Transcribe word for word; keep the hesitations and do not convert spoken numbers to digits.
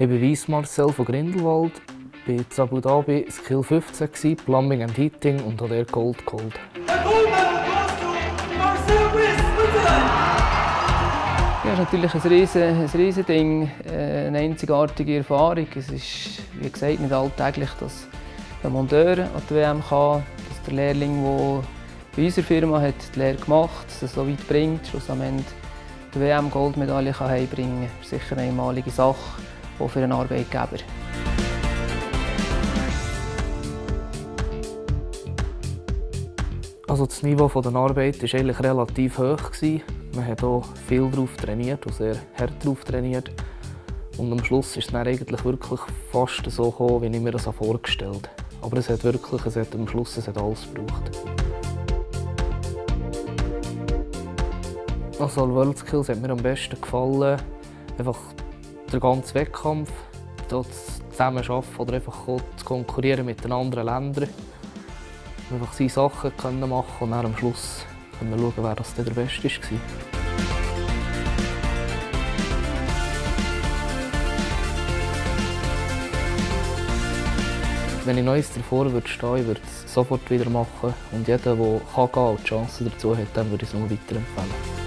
Ich bin Weiss Marcel von Grindelwald, bin in Abu Dhabi Skill fünfzehn, Plumbing and Heating und habe dort Gold geholt. Ja, es ist natürlich ein riesen, ein riesen Ding, eine einzigartige Erfahrung. Es ist, wie gesagt, nicht alltäglich, dass ein Monteur an die W M kann, dass der Lehrling, der bei unserer Firma hat die Lehre gemacht hat, das so weit bringt, schlussendlich die W M-Goldmedaille heimbringen kann. Das ist sicher eine einmalige Sache, auch für einen Arbeitgeber. Also das Niveau der Arbeit war eigentlich relativ hoch. Man hat auch viel darauf trainiert und sehr hart darauf trainiert. Und am Schluss ist es dann eigentlich wirklich fast so gekommen, wie ich mir das vorgestellt habe. Aber es hat wirklich, es hat am Schluss es hat alles gebraucht. Also World Skills hat mir am besten gefallen. Einfach der ganze Wettkampf, das Zusammenarbeiten oder einfach zu konkurrieren mit den anderen Ländern. Einfach seine Sachen können machen und dann am Schluss können wir schauen, wer das der Beste war. Wenn ich Neues davor würde stehen, ich würde es sofort wieder machen. Und jeder, der kann gehen und die Chance dazu hat, dem würde ich es nur weiterempfehlen.